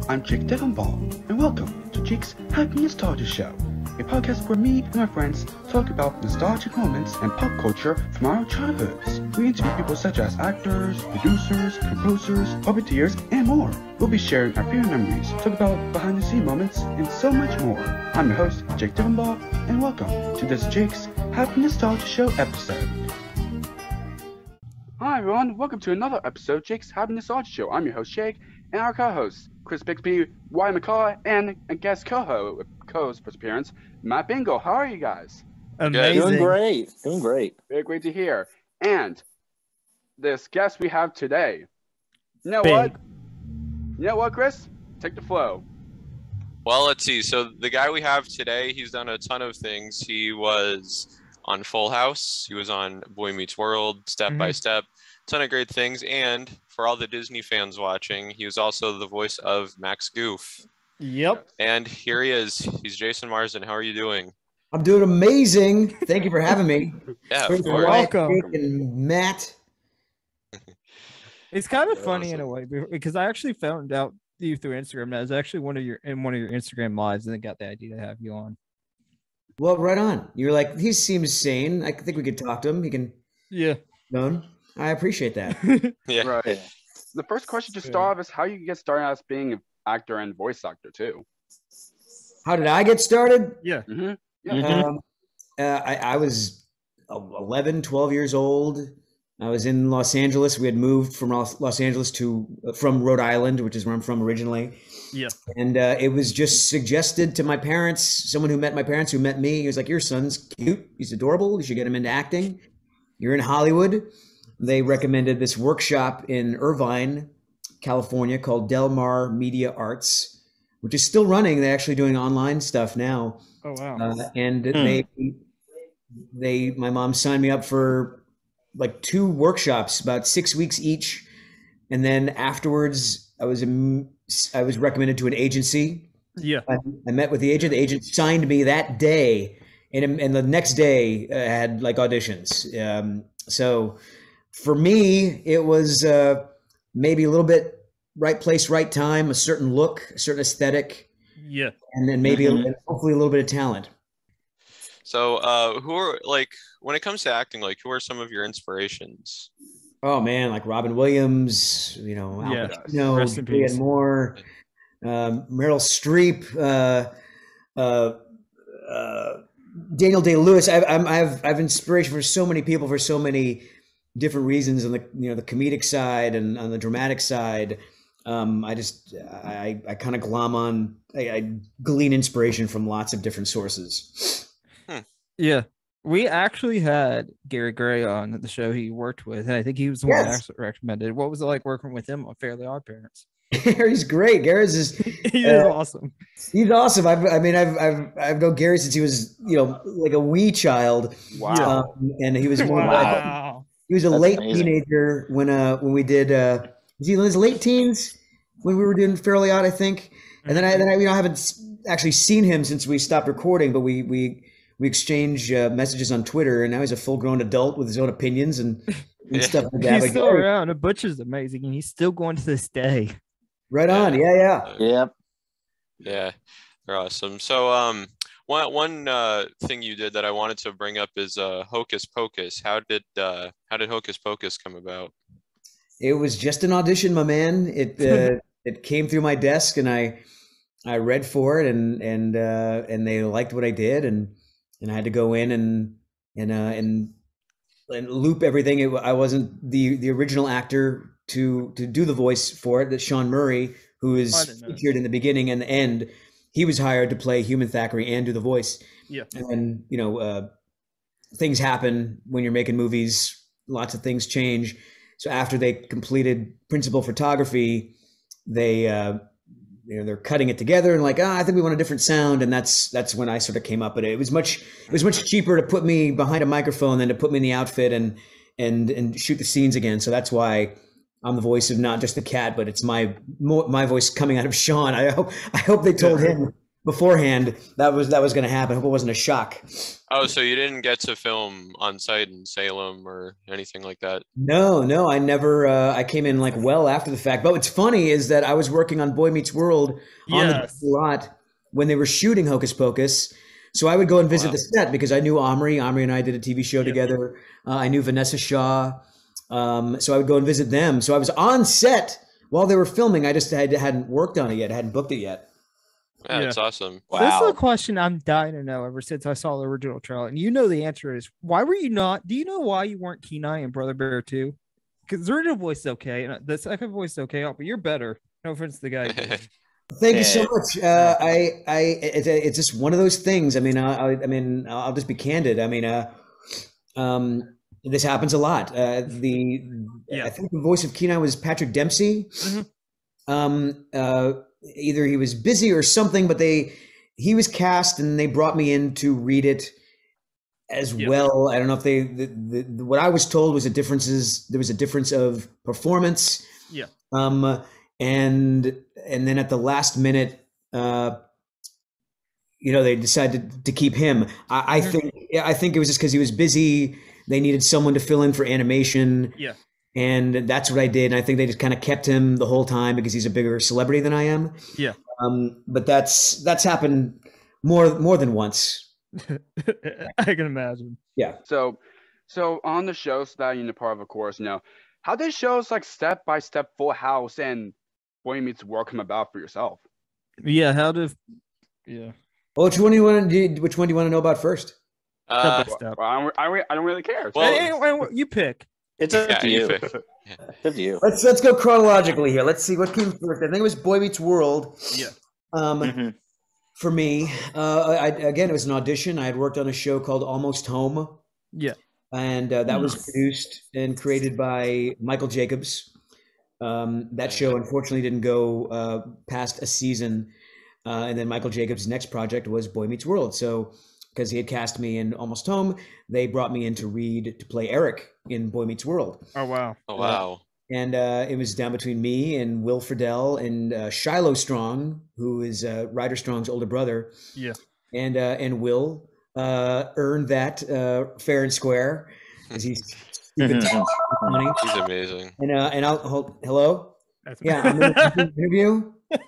I'm Jake Devonball, and welcome to Jake's Happy Nostalgia Show, a podcast where me and my friends talk about nostalgic moments and pop culture from our childhoods. We interview people such as actors, producers, composers, puppeteers, and more. We'll be sharing our favorite memories, talk about behind-the-scenes moments, and so much more. I'm your host, Jake Devonball, and welcome to this Jake's Happy Nostalgia Show episode. Hi everyone, welcome to another episode of Jake's Happy Nostalgia Show. I'm your host Jake, and our co-hosts, Chris Bixby, Wyatt McCall, and a guest co-host for appearance, Matt Bingle. How are you guys? Amazing. Doing great. Very great to hear. And this guest we have today, you know what, Chris? Take the flow. Well, let's see. So the guy we have today, he's done a ton of things. He was on Full House. He was on Boy Meets World, Step by Step. Ton of great things. And for all the Disney fans watching, he was also the voice of Max Goof. Yep. And here he is. He's Jason Marsden. How are you doing? I'm doing amazing. Thank you for having me. Yeah, You're of course. welcome. And Matt. It's kind of You're funny awesome. in a way because I actually found out you through Instagram. And I was actually one of your Instagram lives and then got the idea to have you on. Well, right on. You're like, he seems sane. I think we could talk to him. He can Yeah. known. I appreciate that. Yeah. Right. The first question to start off is how you get started as being an actor and voice actor too. How did I get started? Yeah. I was 11, 12 years old. I was in Los Angeles. We had moved from Los Angeles from Rhode Island, which is where I'm from originally. Yeah. And it was just suggested to my parents, someone who met my parents, who met me. He was like, your son's cute. He's adorable. You should get him into acting. You're in Hollywood. They recommended this workshop in Irvine, California called Del Mar Media Arts, which is still running. They're actually doing online stuff now. Oh, wow. And my mom signed me up for like 2 workshops, about 6 weeks each. And then afterwards, I was recommended to an agency. Yeah. I met with the agent. The agent signed me that day, and the next day I had like auditions. So for me, it was maybe a little bit right place, right time, a certain look, a certain aesthetic, Yeah. and then maybe hopefully a little bit of talent. So who are, like, when it comes to acting, like, who are some of your inspirations? Oh man, like Robin Williams, Al Yeah. Pacino, Rest in Julianne peace. Moore, Meryl Streep, Daniel Day-Lewis. I've inspiration for so many people for so many different reasons on the comedic side and on the dramatic side. I kind of glom on. I glean inspiration from lots of different sources. Yeah. We actually had Gary Gray on the show he worked with, and I think he was the one that Yes. actually recommended. What was it like working with him on Fairly Odd Parents? Gary's great. Gary's is He is awesome. he's awesome. I've known Gary since he was like a wee child. Wow. And he was Wow. he was a That's late amazing. teenager when we did was he in his late teens when we were doing Fairly Odd, I think. And then I haven't actually seen him since we stopped recording, but we exchange messages on Twitter, and now he's a full-grown adult with his own opinions and stuff like that. He's Like, still around. The Butcher's amazing, and he's still going to this day. right on. Yeah. Yep. Yeah, they're awesome. So one thing you did that I wanted to bring up is Hocus Pocus. How did Hocus Pocus come about? It was just an audition, my man. It came through my desk, and I read for it, and they liked what I did, and I had to go in and loop everything. I wasn't the original actor to do the voice for it. That Sean Murray, who I is didn't know. featured in the beginning and the end, he was hired to play Human Thackeray and do the voice. Yeah. And things happen when you're making movies. Lots of things change. So after they completed principal photography, they're cutting it together and like, I think we want a different sound. And that's when I sort of came up with it. It was much cheaper to put me behind a microphone than to put me in the outfit and shoot the scenes again. So that's why I'm the voice of not just the cat, but it's my voice coming out of Sean. I hope they told him beforehand that was going to happen. I hope it wasn't a shock. Oh, so you didn't get to film on site in Salem or anything like that? No, I never. I came in like well after the fact. But what's funny is that I was working on Boy Meets World on the lot when they were shooting Hocus Pocus. So I would go and visit the set because I knew Omri. Omri and I did a TV show together. I knew Vanessa Shaw. So I would go and visit them. So I was on set while they were filming. I just hadn't worked on it yet. I hadn't booked it yet. Yeah, that's awesome. Wow. This is a question I'm dying to know ever since I saw the original trailer. And you know the answer is, why were you not? Do you know why you weren't Kenai and Brother Bear 2? Because the original voice is okay. And the second voice is okay, but you're better. No offense to the guy. Thank you so much. It's just one of those things. I mean, I'll just be candid. I mean, this happens a lot. I think the voice of Kenai was Patrick Dempsey. Mm-hmm. Either he was busy or something, but he was cast and they brought me in to read it as well. I don't know if what I was told was there was a difference of performance. Yeah. And then at the last minute, they decided to keep him. I think it was just because he was busy. They needed someone to fill in for animation. Yeah. And that's what I did. And I think they just kind of kept him the whole time because he's a bigger celebrity than I am. Yeah. But that's happened more than once. I can imagine. Yeah. So on the shows that you're part of, course, how did shows like Step by Step, Full House, and Boy Meets World come about for yourself? Yeah. Well, which one do you want to know about first? Step by Step. Well, I don't really care. Well, you pick. It's up to you. It's up to you. Let's go chronologically here. Let's see what came first. I think it was Boy Meets World. Yeah. For me, again, it was an audition. I had worked on a show called Almost Home. Yeah. And that was produced and created by Michael Jacobs. That show unfortunately didn't go past a season. And then Michael Jacobs' next project was Boy Meets World. So because he had cast me in Almost Home, they brought me in to read to play Eric in Boy Meets World. Oh, wow. Oh, wow. And it was down between me and Will Friedle and Shiloh Strong, who is Ryder Strong's older brother. Yeah. And Will earned that fair and square because he's stupid funny. He's amazing. And I'll hello. That's I'm in an interview.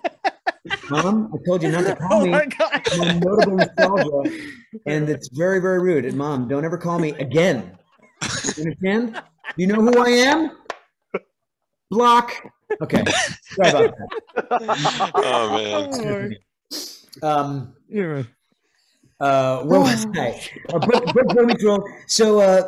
Mom, I told you not to call me. My God. I'm notable nostalgia, and it's very, very rude. And Mom, don't ever call me again. You understand? You know who I am? Block. Okay. Sorry about that. Oh man. What was I? Boy Meets World. So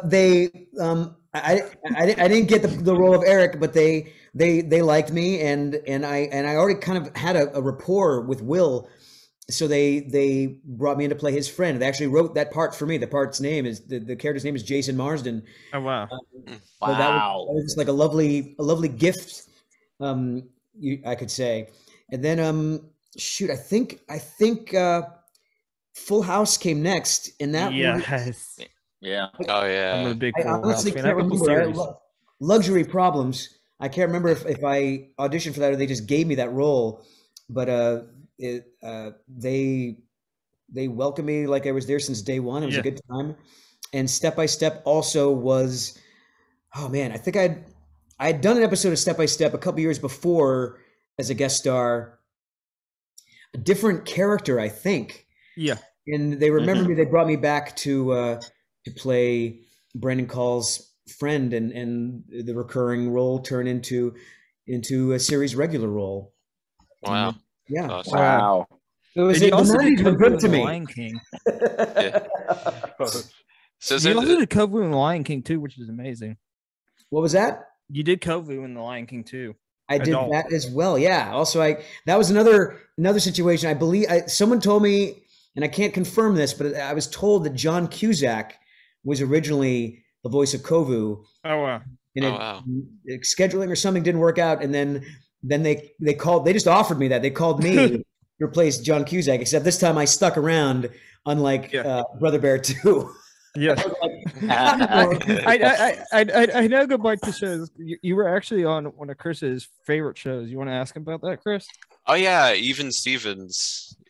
I didn't get the role of Eric, but they liked me, and I already kind of had a rapport with Will, so they brought me in to play his friend. They actually wrote that part for me. The character's name is Jason Marsden. Oh wow! So that was just like a lovely gift, I could say. And then I think Full House came next, and that was, yeah. Oh yeah. I'm a big I honestly can't remember. Luxury Problems. I can't remember if I auditioned for that or they just gave me that role, but they welcomed me like I was there since day one. It was a good time. And Step by Step also was, oh man, I think I'd done an episode of Step by Step a couple years before as a guest star, a different character, I think. Yeah. And they remembered me. They brought me back to play Brandon Call's friend, and the recurring role turned into a series regular role. Wow. Yeah. Awesome. Wow. It was the 90s were good to me. Lion King. So you also did Kovu in the Lion King too, which is amazing. What was that? You did Kovu in the Lion King too. I did that as well. Yeah. Also, that was another situation. I believe someone told me, and I can't confirm this, but I was told that John Cusack was originally the voice of Kovu. Oh wow! And scheduling or something didn't work out, and then they just offered me that. They called me to replace John Cusack, except this time I stuck around, unlike Brother Bear 2. Yes. I know go back to shows. You were actually on one of Chris's favorite shows. You want to ask him about that, Chris? Oh yeah, Even Stevens.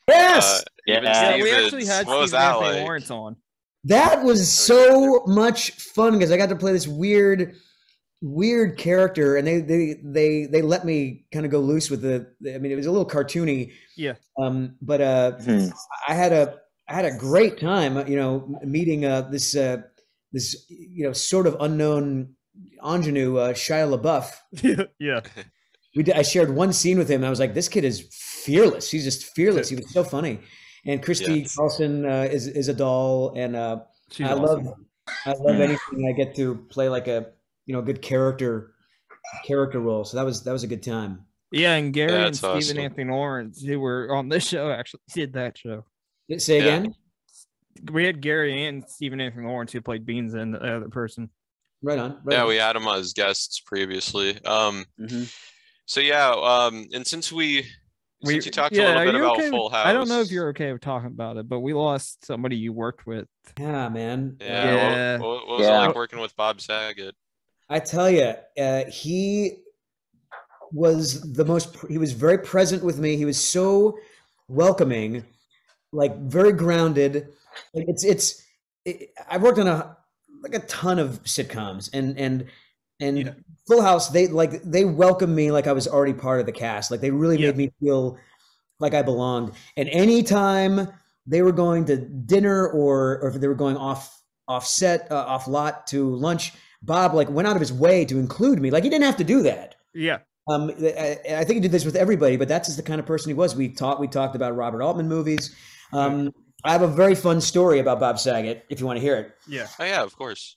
Yes. Even Yeah, we Stevens. actually had What was Stephen that Anthony like? Lawrence on. That was so much fun because I got to play this weird character, and they let me kind of go loose with I mean, it was a little cartoony. Yeah. But I had a great time, you know, meeting this you know, sort of unknown ingenue, Shia LaBeouf. Yeah. I shared one scene with him, and I was like, this kid is fearless. He's just fearless. He was so funny. And Christy Carlson is a doll, and I awesome. love anything I get to play like a, you know, good character role. So that was a good time. Yeah, and Gary and that's Stephen awesome. Anthony Lawrence, who were on this show, actually did that show. Say again. We had Gary and Stephen Anthony Lawrence who played Beans and the other person. Right on. Yeah, we had them as guests previously. So and since you talked a little bit about Full House, I don't know if you're okay with talking about it, but we lost somebody you worked with. Yeah, man. Yeah. What was it like working with Bob Saget? I tell you, he was he was very present with me. He was so welcoming, like very grounded. Like I've worked on a ton of sitcoms and Full House, they welcomed me like I was already part of the cast. Like they really made me feel like I belonged. And anytime they were going to dinner or if they were going off lot to lunch, Bob like went out of his way to include me. Like he didn't have to do that. Yeah. I think he did this with everybody, but that's just the kind of person he was. We talked about Robert Altman movies. I have a very fun story about Bob Saget, if you want to hear it. Yeah. Oh yeah, of course.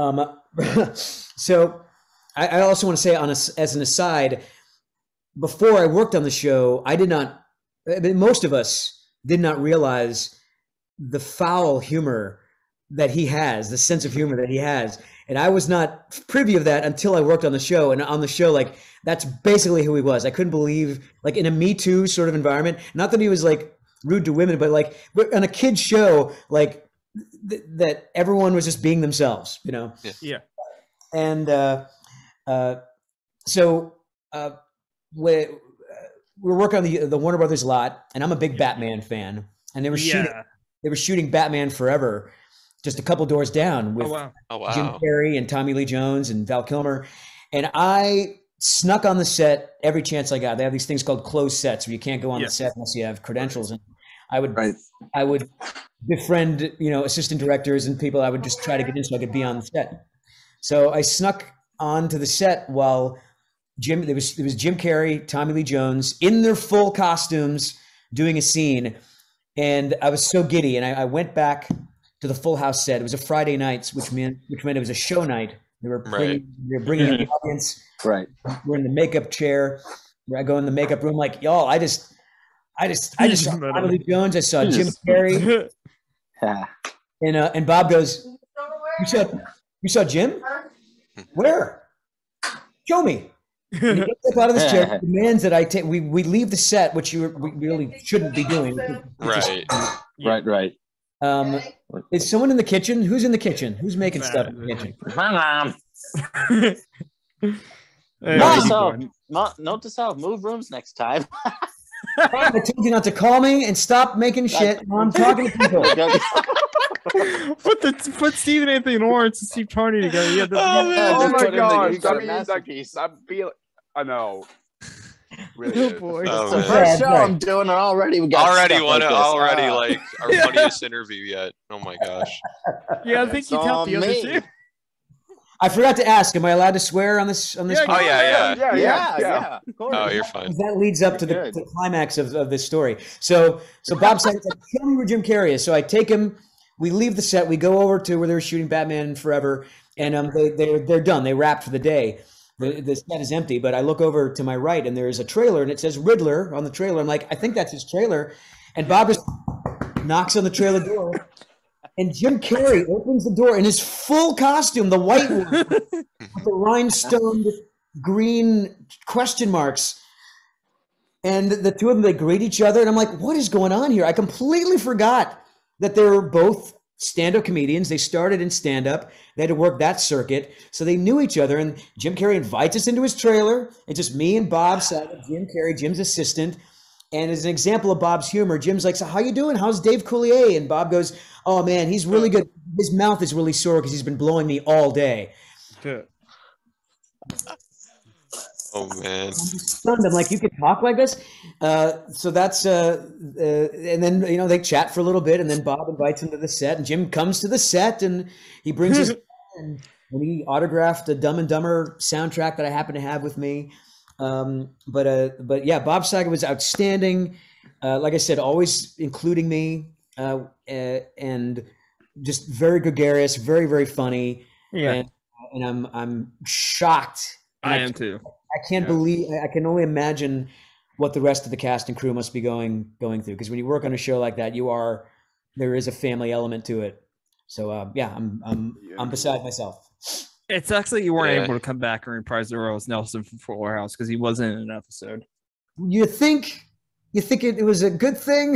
So I also want to say as an aside, before I worked on the show, most of us did not realize the foul humor that he has, the sense of humor that he has. And I was not privy of that until I worked on the show. And on the show, like, that's basically who he was. I couldn't believe, like, in a Me Too sort of environment, not that he was, like, rude to women, but, like, on a kid's show, like, that everyone was just being themselves, you know? Yeah. And so we were working on the Warner Brothers lot, and I'm a big Batman fan. And they were shooting Batman Forever just a couple doors down with Jim Carrey and Tommy Lee Jones and Val Kilmer. And I snuck on the set every chance I got. They have these things called closed sets where you can't go on the set unless you have credentials. And I would befriend, you know, assistant directors and people I would just try to get in so I could be on the set. So I snuck onto the set while there was Jim Carrey, Tommy Lee Jones in their full costumes doing a scene. And I was so giddy. And I went back to the Full House set. It was a Friday night, which meant it was a show night. They were bringing in the audience. Right. We're in the makeup chair. Where I go in the makeup room, like, y'all, I just saw Tommy Lee Jones. I saw Jim Carrey. And Bob goes, you saw Jim? Where? Show me. And he gets up out of this chair, demands that we leave the set, which we really shouldn't be doing. Right. Is someone in the kitchen? Who's in the kitchen? Who's making stuff in the kitchen? My mom. Note to self: move rooms next time. I told you not to call me and stop making shit. I'm talking to people. Put Stephen Anthony Lawrence and Steve Charney together. Oh my gosh! I know. Really boy. It's the first show I'm doing, and already we got like our funniest interview yet. Oh my gosh. Yeah, I think you helped the other two. I forgot to ask, am I allowed to swear on this? Oh yeah. Of course. Oh, you're fine. That leads up to the climax of this story. So Bob said, "Tell me where Jim Carrey is." So I take him. We leave the set. We go over to where they were shooting Batman Forever, and they're done. They wrapped for the day. The set is empty, but I look over to my right, and there's a trailer, and it says Riddler on the trailer. I'm like, I think that's his trailer. And Bob just knocks on the trailer door, and Jim Carrey opens the door in his full costume, the white one, with the rhinestone green question marks. And the two of them, they greet each other, and I'm like, what is going on here? I completely forgot that they were both stand-up comedians. They started in stand-up. They had to work that circuit. So they knew each other. And Jim Carrey invites us into his trailer. It's just me and Bob Saget, Jim Carrey, Jim's assistant. And as an example of Bob's humor, Jim's like, so how you doing? How's Dave Coulier? And Bob goes, oh, man, he's really good. His mouth is really sore because he's been blowing me all day. Oh, man. I'm just stunned. I'm like, you can talk like this? So that's and then, they chat for a little bit, and then Bob invites him to the set, and Jim comes to the set, and he brings his and he autographed a Dumb and Dumber soundtrack that I happen to have with me. But yeah, Bob Saget was outstanding. Like I said, always including me, and just very gregarious, very, very funny. Yeah. And I'm shocked. I am too. I can't believe, I can only imagine what the rest of the cast and crew must be going through. Because when you work on a show like that, there is a family element to it. So I'm beside myself. It's actually you weren't able to come back and reprise the role as Nelson from Fuller House because he wasn't in an episode. You think it was a good thing?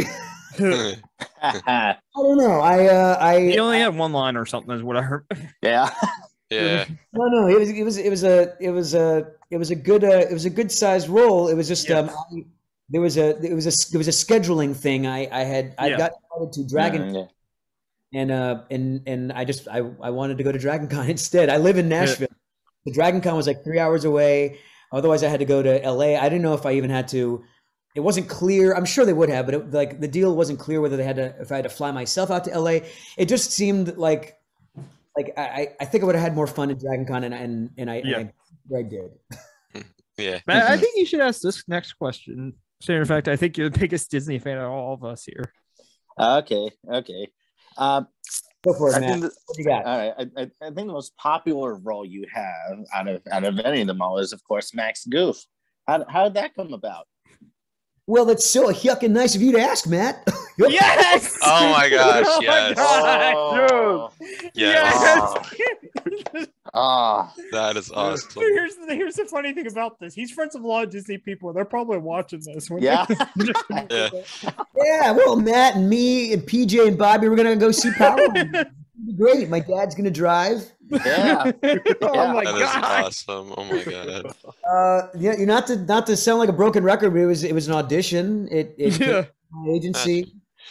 I don't know. He only had one line or something, is what I heard. Yeah. Yeah. No. It was a good sized role. It was just there was a scheduling thing. I got invited to Dragon. And I wanted to go to Dragon Con instead. I live in Nashville. The Dragon Con was like 3 hours away. Otherwise, I had to go to LA. I didn't know if I even had to. It wasn't clear. I'm sure they would have, but the deal wasn't clear whether if I had to fly myself out to LA. It just seemed like I think I would have had more fun at Dragon Con, and I did. Yeah. Matt, I think you should ask this next question. So in fact, I think you're the biggest Disney fan of all of us here. Okay. Go for it, Matt. What do you got? All right. I think the most popular role you have out of any of them all is, of course, Max Goof. How did that come about? Well, that's so yucking nice of you to ask, Matt. Yes. Oh my gosh! Yes. Oh, Yes. oh. That is awesome. Here's the funny thing about this. He's friends with a lot of Disney people. They're probably watching this. Yeah. Yeah. Yeah, well, Matt and me and PJ and Bobby, we're gonna go see Power. It'll be great. My dad's gonna drive. Yeah. Oh my That is god. awesome. Oh my god. Yeah, you're not to sound like a broken record, but it was an audition. It came from my agency.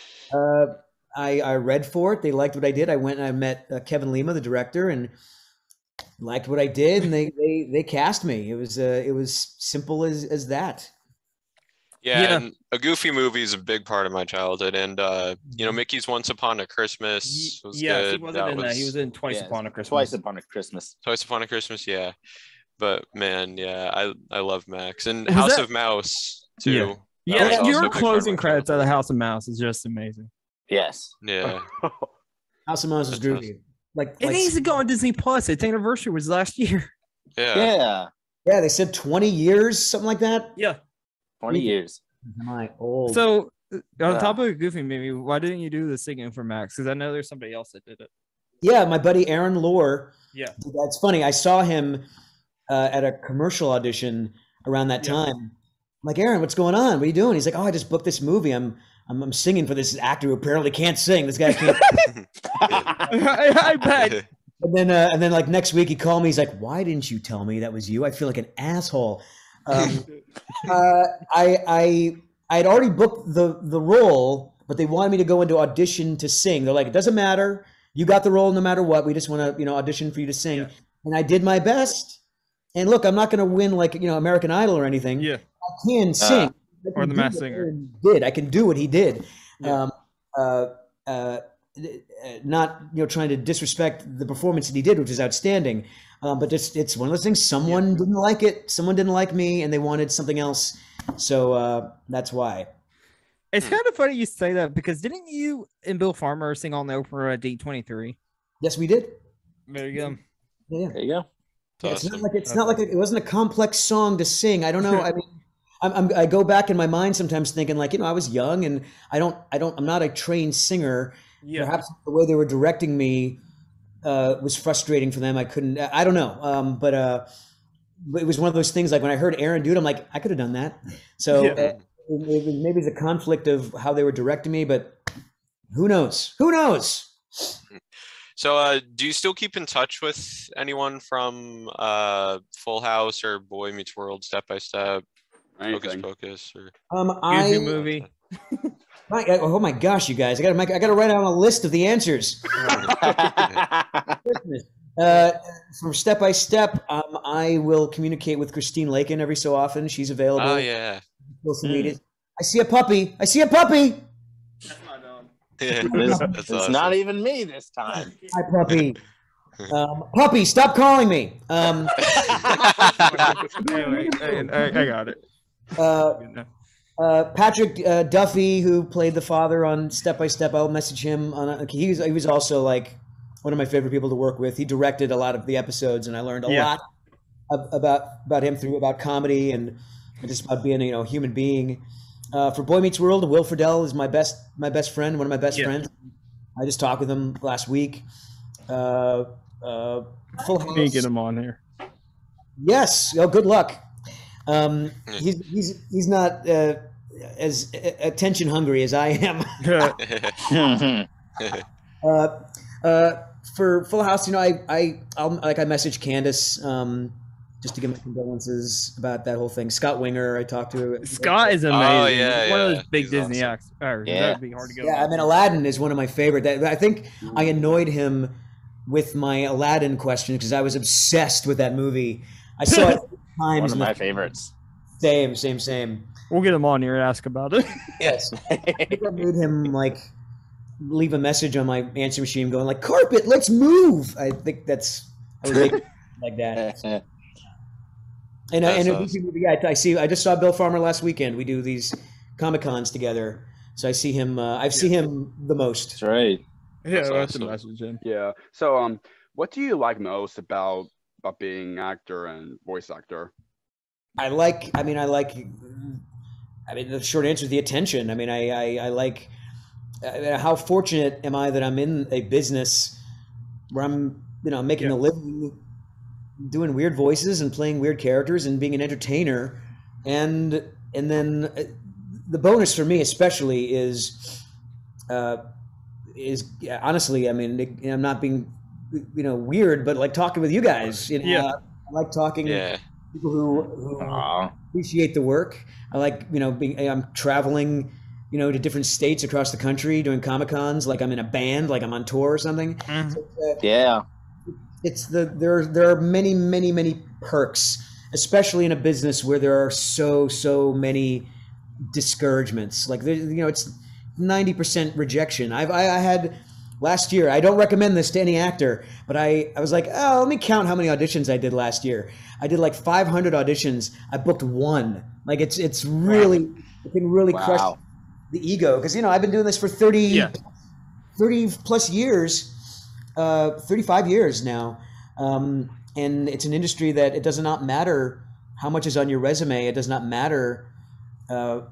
I read for it. They liked what I did. I went and I met Kevin Lima, the director, and liked what I did, and they cast me. It was simple as that. Yeah, and a Goofy movie is a big part of my childhood, and Mickey's Once Upon a Christmas was good. He wasn't in that. He was in Twice Upon a Christmas. Twice Upon a Christmas. Twice Upon a Christmas, yeah. But man, yeah, I love Max and Was House that- of Mouse too. Yeah, That was also your a big part of closing my credits out childhood. of House of Mouse is just amazing. Yes. Yeah, House of Mouse is groovy. It needs to go on Disney Plus. Its anniversary was last year. yeah. Yeah, they said 20 years, something like that. Yeah. 20 years. Am I old? So on top of a Goofy movie, why didn't you do the singing for Max? Because I know there's somebody else that did it. Yeah, my buddy Aaron Lohr. Yeah. That's funny. I saw him at a commercial audition around that time. I'm like, Aaron, what's going on? What are you doing? He's like, oh, I just booked this movie. I'm singing for this actor who apparently can't sing. This guy can't. I bet. And then like next week he called me. He's like, why didn't you tell me that was you? I feel like an asshole. I had already booked the role, but they wanted me to go into audition to sing. They're like, it doesn't matter. You got the role no matter what. We just want to, audition for you to sing. Yeah. And I did my best. And look, I'm not going to win like, American Idol or anything. Yeah. I can sing. Or The Masked Singer. I can do what he did. Yeah. Not trying to disrespect the performance that he did, which is outstanding. But it's one of those things. Someone didn't like it. Someone didn't like me, and they wanted something else. So that's why. It's kind of funny you say that because didn't you and Bill Farmer sing on the Oprah at D23? Yes, we did. There you go. Yeah. There you go. Yeah, it's not like it wasn't a complex song to sing. I don't know. I mean, I go back in my mind sometimes thinking like, I was young and I'm not a trained singer. Yeah. Perhaps the way they were directing me was frustrating for them. I don't know. But it was one of those things like when I heard Aaron do it, I'm like, I could have done that. So maybe it's a conflict of how they were directing me, but who knows? Who knows? So do you still keep in touch with anyone from Full House or Boy Meets World, Step by Step? Focus Anything. Pocus. Or... Goofy movie. Oh my gosh, you guys! I got to write down a list of the answers. From Step by Step, I will communicate with Christine Lakin every so often. She's available. Oh yeah. Social media. I see a puppy. I see a puppy. It's awesome. not even me this time. Hi, puppy. Puppy, stop calling me. Anyway, I got it. Patrick Duffy, who played the father on Step by Step, I'll message him. He was also like one of my favorite people to work with. He directed a lot of the episodes, and I learned a lot about him about comedy and just about being a human being. For Boy Meets World, Will Friedle is my best friend, one of my best friends. I just talked with him last week. Full House. Can you get him on here? Yes. Oh, good luck. He's not as attention hungry as I am. For Full House, I message Candace just to give my condolences about that whole thing. Scott Winger, I talked to. Scott is amazing. Oh, yeah, He's one of yeah. those big He's Disney awesome. acts. That would be hard to go. Yeah, I mean, Aladdin is one of my favorite. I think I annoyed him with my Aladdin question because I was obsessed with that movie. I saw it 3 times. One of my favorites. Same. We'll get him on here and ask about it. Yes. I think I made him leave a message on my answer machine going like, "Carpet, let's move." I think I would make it like that. And I just saw Bill Farmer last weekend. We do these Comic-Cons together. So I see him I see him the most. That's right. Yeah, That's that's awesome. a message in. Yeah. So what do you like most about being an actor and voice actor? I mean the short answer is the attention. I mean I like how fortunate am I that I'm in a business where I'm making a living doing weird voices and playing weird characters and being an entertainer, and then the bonus for me especially is honestly, I mean, I'm not being weird, but like talking with you guys. I like talking to people who appreciate the work. I like I'm traveling to different states across the country doing Comic-Cons, like I'm in a band, like I'm on tour or something. Mm-hmm. So, there are many perks, especially in a business where there are so many discouragements. Like it's 90% rejection. I had last year. I don't recommend this to any actor, but I was like, oh, let me count how many auditions I did last year. I did like 500 auditions. I booked 1. Like it's really it can really crush the ego because I've been doing this for 30 plus years. 35 years now, and it's an industry that it does not matter how much is on your resume. It does not matter, how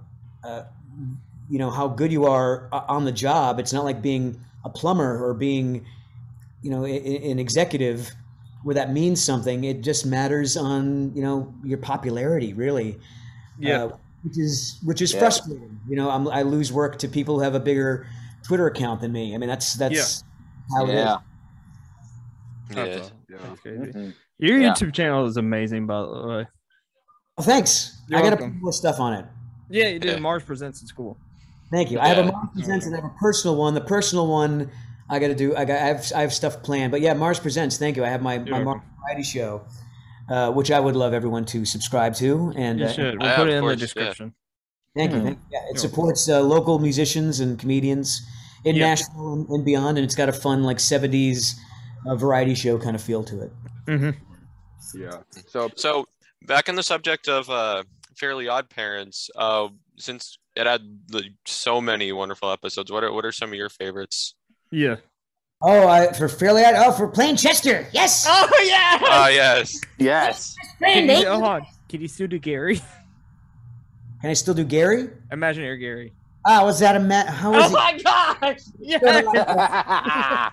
good you are on the job. It's not like being a plumber or being, an executive, where that means something. It just matters on your popularity, really. Which is frustrating. I lose work to people who have a bigger Twitter account than me. I mean, that's how it is. That's crazy. Mm-hmm. Your YouTube channel is amazing, by the way. Oh, thanks. You're I got to welcome. put more stuff on it. Yeah, you did. Mars Presents in school. Thank you. I have a Mars Presents and I have a personal one. The personal one I got to do. I have stuff planned. But yeah, Mars Presents. Thank you. I have my Mars variety show, which I would love everyone to subscribe to. And You should. We'll put it in the description. Thank you. Yeah, it supports local musicians and comedians in Nashville and beyond, and it's got a fun 70s variety show kind of feel to it. Mm-hmm. Yeah. So back on the subject of Fairly Odd Parents, since it had so many wonderful episodes, what are some of your favorites? Yeah. For Fairly Odd. For playing Chester. Yes. Oh yeah. Oh yes. Yes. Can you still do Gary? Can I still do Gary? Imaginary Gary. Was that how was Oh my gosh! Yeah.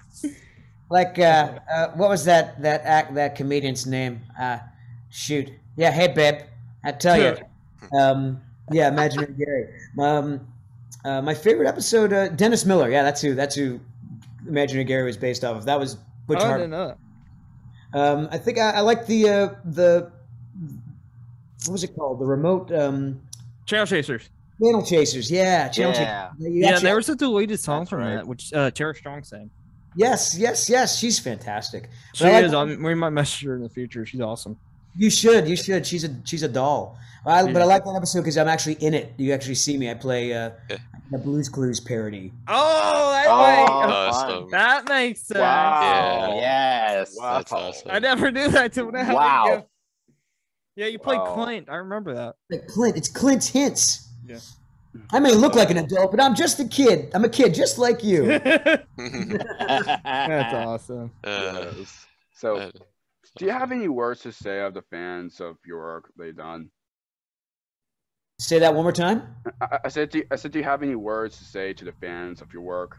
what was that comedian's name? Shoot. Yeah, hey babe. I tell you. Imaginary Gary. My favorite episode, Dennis Miller. Yeah, that's who Imaginary Gary was based off of. That was Butch I Hartman. didn't know that. I think I like the what was it called? The remote Channel Chasers. Channel Chasers. Yeah, Channel Yeah. Chasers. You Yeah, actually- there was a deleted song That's from right. that, which Tara Strong sang. Yes. She's fantastic. She But I like- is. We might message her in the future. She's awesome. You should. She's a doll. But I like that episode because I'm actually in it. You actually see me. I play a Blue's Clues parody. Oh, that Awesome. that makes sense. Wow. Yes. Wow. That's awesome. I never knew that till now. Wow. Yeah, you played Wow. Clint. I remember that. Like Clint. It's Clint's hints. Yeah. I may look like an adult, but I'm just a kid. I'm a kid just like you. That's awesome. Yes. So, uh, do you have any words to say of the fans of your work they've done? Say that one more time. I said, do you have any words to say to the fans of your work?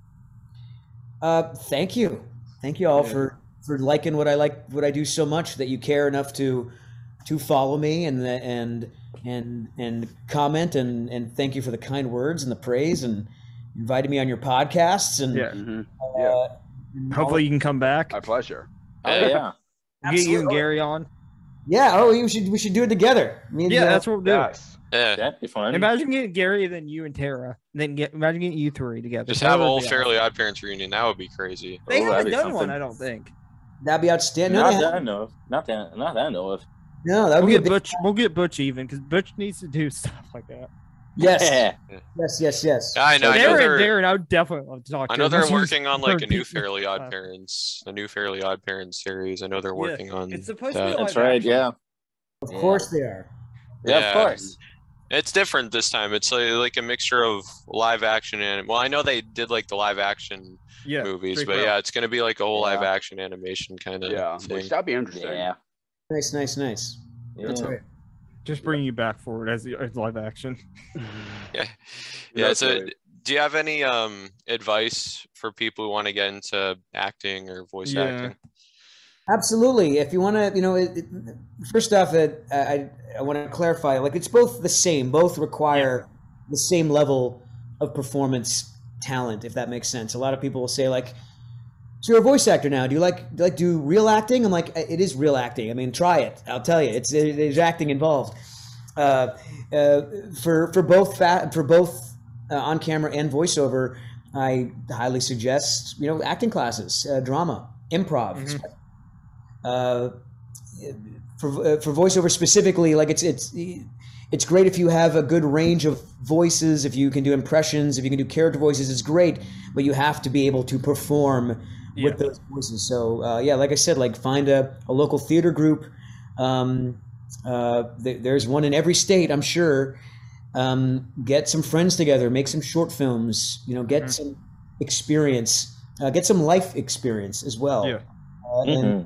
Thank you all for liking what I do so much, that you care enough to follow me and comment and thank you for the kind words and the praise and inviting me on your podcasts and Yeah. Mm-hmm. Hopefully you can come back. My pleasure. Oh yeah. Get you and Absolutely. Gary on. Yeah. Oh, we should do it together. I mean, Yeah, that's what we'll do. Yes. yeah. That'd be fun. Imagine getting Gary, then you and Tara, and then imagine getting you three together. Just That have a would whole be Fairly Odd Parents reunion. That would be crazy. awesome. They Oh, that'd haven't be done one, something. I don't think. that'd be outstanding. Not No, that I know of. Not that I know of. no, that would We'll be get Butch. We'll get Butch even because Butch needs to do stuff like that. yes, Yeah. yes. Yeah, I know. I know Darren, I would definitely love to talk to I know him. they're Once he's working on like a heard new people- Fairly Odd Parents, series. I know they're working on. It's supposed to be that. live That's right. action. Yeah. Of course they are. Yeah. Yeah. Of course. It's different this time. It's like a mixture of live action and I know they did like the live action Yeah, movies, pretty but cool. yeah, it's gonna be like a whole Yeah. live action animation kind of Yeah. thing. Which that'd be interesting. Yeah. Nice. That's Yeah. right. Just bring you back for it as live action. Yeah. That's So right. do you have any advice for people who want to get into acting or voice Yeah. acting? Absolutely. If you want to, first off, I want to clarify. Like, it's both the same. Both require the same level of performance talent, if that makes sense. A lot of people will say, like, "So you're a voice actor now. Do you like do real acting?" I'm like, "It is real acting. I mean, try it. I'll tell you, there's acting involved." For both on camera and voiceover, I highly suggest acting classes, drama, improv. For voiceover specifically, like it's great if you have a good range of voices, if you can do impressions, if you can do character voices, it's great, but you have to be able to perform with those voices. So like I said, like find a local theater group. There's one in every state, I'm sure. Get some friends together, make some short films, get some experience, get some life experience as well. Yeah. And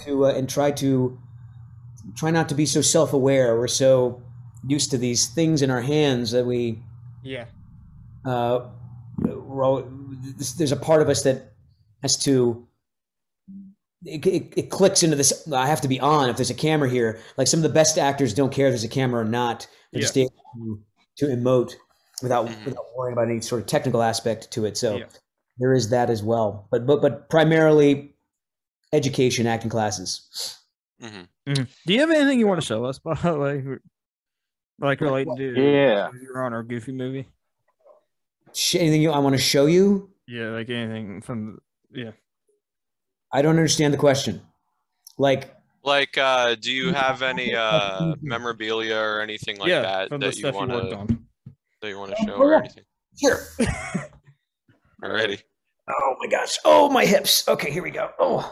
try not to be so self-aware. We're so used to these things in our hands that we there's a part of us that has to it clicks into this. I have to be on if there's a camera here. Like some of the best actors don't care if there's a camera or not. They're just able to emote without worrying about any sort of technical aspect to it. So there is that as well. But primarily education, acting classes. Mm-hmm. Do you have anything you want to show us, by the way? Like relating to you're on our Goofy movie? Anything I want to show you? Yeah, like anything from I don't understand the question. Like, do you have any memorabilia or anything like that from the that you stuff want worked to on. show or anything? Here. Alrighty. Oh my gosh. Oh, my hips. Okay, here we go. Oh.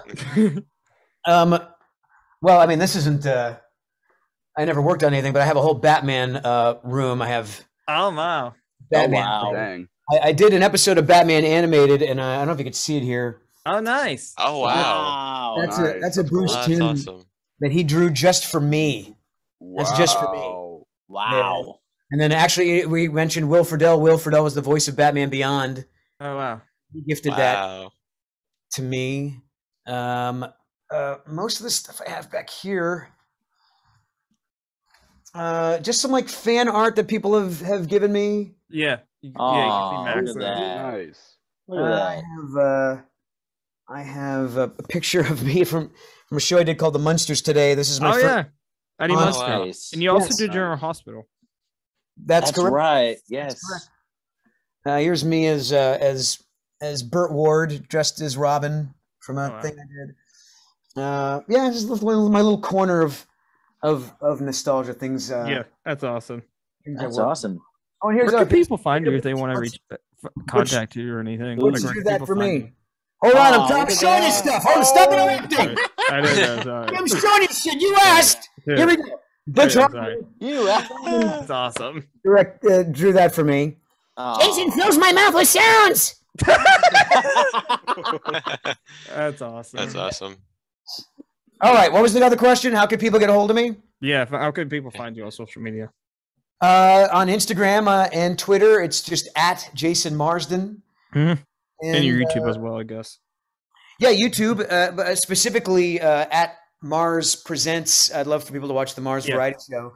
Well, I mean, this isn't. I never worked on anything, but I have a whole Batman room. I have Oh wow. Batman. wow. Dang. I did an episode of Batman animated, and I don't know if you could see it here. Oh nice. Oh wow. That's nice. a Bruce That's Timm awesome. that he drew just for me. That's just for me. Wow. Wow. And then actually, we mentioned Will Friedle. Will Friedle was the voice of Batman Beyond. Oh wow. He gifted that Wow. to me. Most of the stuff I have back here, just some like fan art that people have given me. Yeah. Aw, you can see look at Max that. Nice. Look at that. I have a picture of me from a show I did called The Munsters Today. This is my Oh first, yeah. Eddie Oh, Munster. wow. Nice. And you also Yes. did General Hospital. That's correct. right. Yes. correct. Here's me as Burt Ward, dressed as Robin from a Oh, wow. thing I did. Yeah, just my little corner of nostalgia things. Yeah, that's awesome. things that That's work. awesome. Oh, and here's Where other can people find you if they want to Let's- contact you or anything? Let's Like, where do can that people for find me. you? Hold on, Oh, I'm look at showing you that. stuff. Hold on, stop interrupting. I don't know. Sorry. I'm showing you shit. You asked. Yeah. Here we go. Butch Yeah, Hartman sorry. You. That's awesome. drew that for me. Oh. fills my mouth with sounds. That's awesome. That's awesome. All right, what was the other question? How can people get a hold of me? Yeah, how can people find you on social media? On Instagram and Twitter, it's just at Jason Marsden. Mhm. And your And, YouTube as well, I guess. Yeah, YouTube, but specifically at Mars Presents. I'd love for people to watch the Mars Yeah. Variety Show.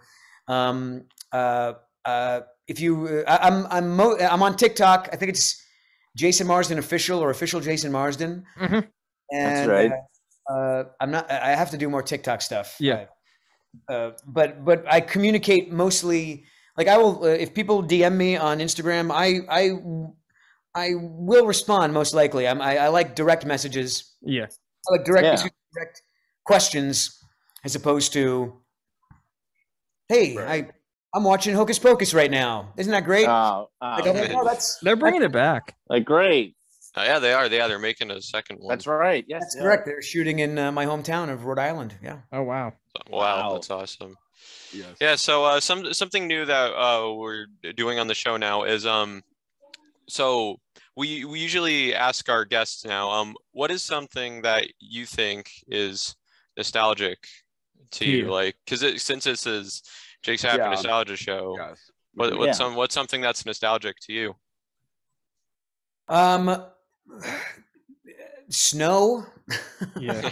If you, I'm on TikTok. I think it's Jason Marsden Official or Official Jason Marsden. Mhm. That's And, right. I'm not. I have to do more TikTok stuff. Yeah. But I communicate mostly. Like I will, if people DM me on Instagram, I will respond most likely. I like direct messages. Yeah. I like direct Yeah. messages, direct questions, as opposed to, hey, Right. I'm watching Hocus Pocus right now. Isn't that great? Oh, Like, I'm like, oh, that's They're bringing it back. like great. Yeah, they are. Yeah, they're making a second one. That's right. Yes, that's yeah. correct. They're shooting in my hometown of Rhode Island. Yeah. Oh, wow. Wow, Wow. that's awesome. Yes. Yeah, so something new that we're doing on the show now is so we usually ask our guests now what is something that you think is nostalgic to you, Yeah. like because since this is Jake's Happy Yeah. Nostalgia Show, Yes. what's something that's nostalgic to you? Snow. Yeah.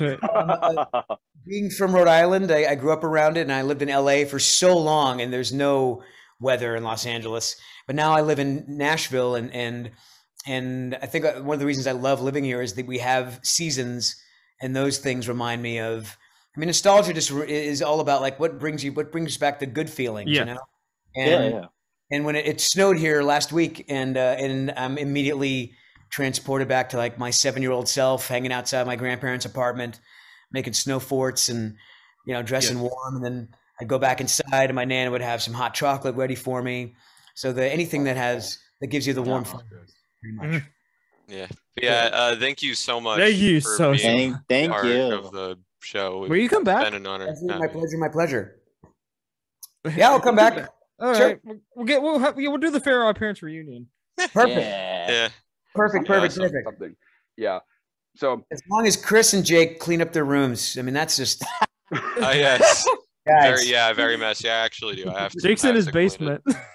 Being from Rhode Island, I grew up around it, and I lived in LA for so long, and there's no weather in Los Angeles. But now I live in Nashville, and I think one of the reasons I love living here is that we have seasons, and those things remind me of. I mean, nostalgia just is all about like what brings back the good feelings, Yeah. you know. Yeah, And, yeah. And when it snowed here last week, and I'm immediately transported back to like my 7-year-old self, hanging outside my grandparents' apartment, making snow forts, and dressing warm. And then I'd go back inside, and my nana would have some hot chocolate ready for me. So anything that gives you the warm feeling, pretty much. Mhm. Yeah. Thank you so much. Thank you for so being Thank part you. of the show. Will you come It's back? been an honor. Absolutely, Yeah. my pleasure. My pleasure. Yeah, I'll come back. All Sure. right. We'll do the Farewell Parents reunion. Perfect. Yeah. Yeah. Perfect. Yeah, Perfect. so- Perfect. Something. Yeah. So As long as Chris and Jake clean up their rooms, I mean, that's just Yes. guys. Very messy. I actually do. I have to. Jake's I in have his to clean it. basement.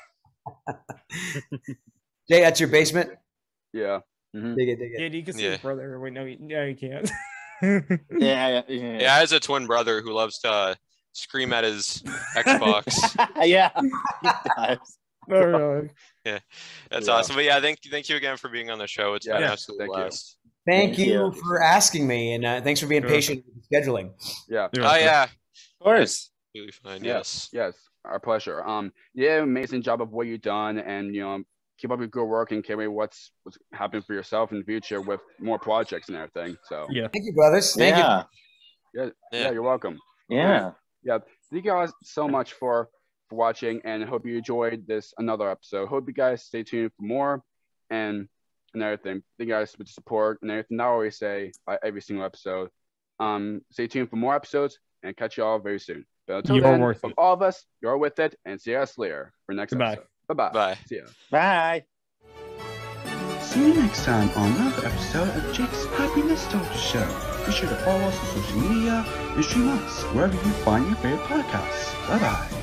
Jay, that's your basement. yeah. Mhm. Dig it. Dig it. Yeah, you can see Yeah. his brother. Wait, no, you can't. Yeah. Yeah, I has a twin brother who loves to scream at his Xbox. Yeah. He does. No, really. That's Yeah. awesome. But yeah, thank you again for being on the show. It's been Yeah, absolutely thank you. blast. Thank Thank you you. for asking me, and thanks for being You're patient with the scheduling. Yeah. Oh yeah, Of course. really fun. Yeah. Yes. Yes. Our pleasure. Yeah, amazing job of what you've done, and keep up your good work and carry what's happening for yourself in the future with more projects and everything. So Yeah. Thank you, brothers. Thank you. Yeah. yeah, Yeah. you're welcome. Yeah. Thank you guys so much for watching, and hope you enjoyed this another episode. Hope you guys stay tuned for more and everything. Thank you guys for the support and everything I always say by every single episode. Stay tuned for more episodes and catch you all very soon. But until You're then, worth from it. all of us, you're with it, and see us later for next Goodbye. episode. Bye-bye. Bye. See ya. Bye. See you next time on another episode of Jake's Happy Nostalgia Show. Be sure to follow us on social media and stream us wherever you find your favorite podcasts. Bye bye.